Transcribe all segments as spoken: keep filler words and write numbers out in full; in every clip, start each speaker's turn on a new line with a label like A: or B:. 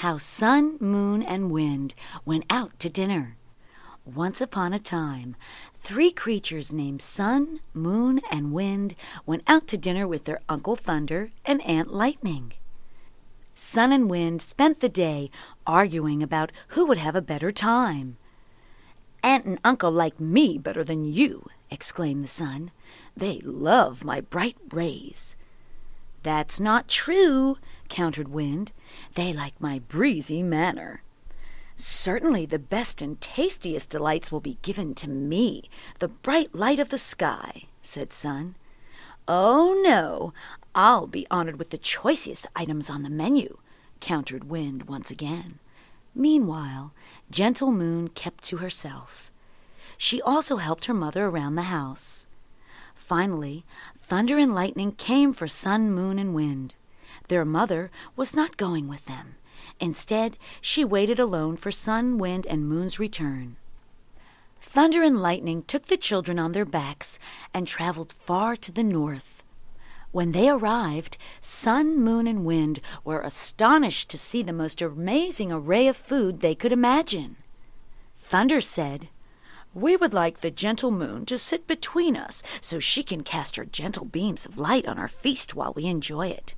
A: How Sun, Moon, and Wind went out to dinner. Once upon a time, three creatures named Sun, Moon, and Wind went out to dinner with their Uncle Thunder and Aunt Lightning. Sun and Wind spent the day arguing about who would have a better time. "Aunt and Uncle like me better than you," exclaimed the Sun. "They love my bright rays." "That's not true," countered Wind. "They like my breezy manner." "Certainly the best and tastiest delights will be given to me, the bright light of the sky," said Sun. "Oh, no, I'll be honored with the choicest items on the menu," countered Wind once again. Meanwhile, gentle Moon kept to herself. She also helped her mother around the house. Finally, Thunder and Lightning came for Sun, Moon, and Wind. Their mother was not going with them. Instead, she waited alone for Sun, Wind, and Moon's return. Thunder and Lightning took the children on their backs and traveled far to the north. When they arrived, Sun, Moon, and Wind were astonished to see the most amazing array of food they could imagine. Thunder said, "We would like the gentle Moon to sit between us so she can cast her gentle beams of light on our feast while we enjoy it."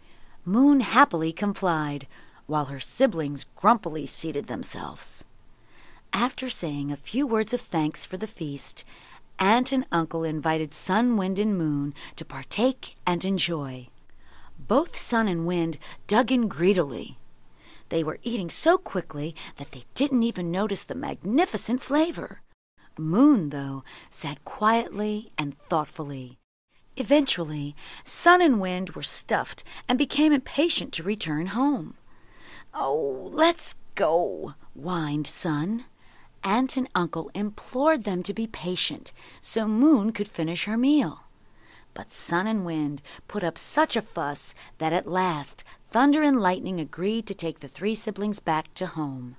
A: Moon happily complied, while her siblings grumpily seated themselves. After saying a few words of thanks for the feast, Aunt and Uncle invited Sun, Wind, and Moon to partake and enjoy. Both Sun and Wind dug in greedily. They were eating so quickly that they didn't even notice the magnificent flavor. Moon, though, sat quietly and thoughtfully. Eventually, Sun and Wind were stuffed and became impatient to return home. "Oh, let's go," whined Sun. Aunt and Uncle implored them to be patient so Moon could finish her meal. But Sun and Wind put up such a fuss that at last Thunder and Lightning agreed to take the three siblings back to home.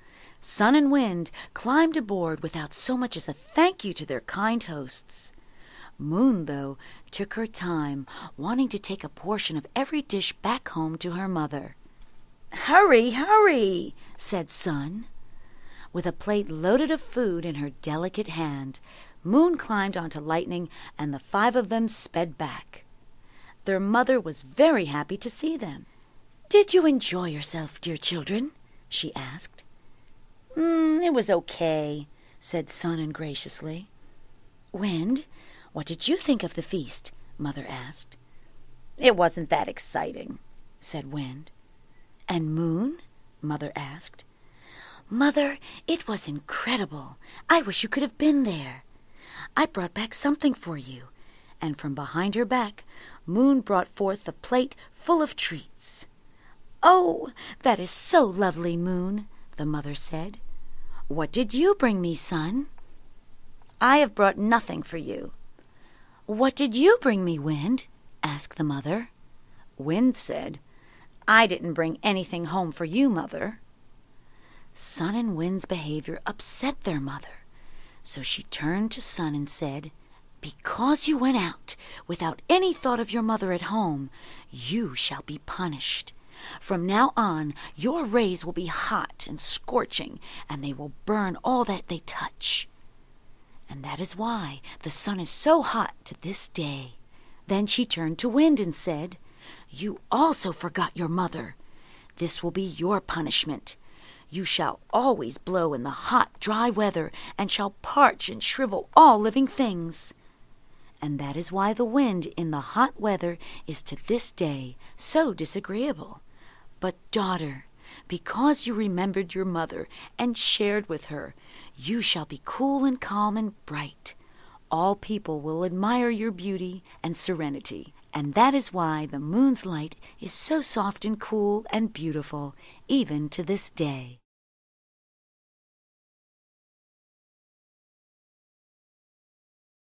A: Sun and Wind climbed aboard without so much as a thank you to their kind hosts. Moon, though, took her time, wanting to take a portion of every dish back home to her mother. "Hurry, hurry," said Sun. With a plate loaded of food in her delicate hand, Moon climbed onto Lightning, and the five of them sped back. Their mother was very happy to see them. "Did you enjoy yourself, dear children?" she asked. Mm, "It was okay," said Sun ungraciously. "Wind, what did you think of the feast?" Mother asked. "It wasn't that exciting," said Wind. "And Moon?" Mother asked. "Mother, it was incredible. I wish you could have been there. I brought back something for you." And from behind her back, Moon brought forth a plate full of treats. "Oh, that is so lovely, Moon," the mother said. "What did you bring me, Sun?" "I have brought nothing for you." "What did you bring me, Wind?" asked the mother. Wind said, "I didn't bring anything home for you, Mother." Sun and Wind's behavior upset their mother, so she turned to Sun and said, "Because you went out without any thought of your mother at home, you shall be punished. From now on, your rays will be hot and scorching, and they will burn all that they touch." And that is why the sun is so hot to this day. Then she turned to Wind and said, "You also forgot your mother. This will be your punishment. You shall always blow in the hot, dry weather, and shall parch and shrivel all living things." And that is why the wind in the hot weather is to this day so disagreeable. But, daughter, because you remembered your mother and shared with her, you shall be cool and calm and bright. All people will admire your beauty and serenity, and that is why the moon's light is so soft and cool and beautiful, even to this day.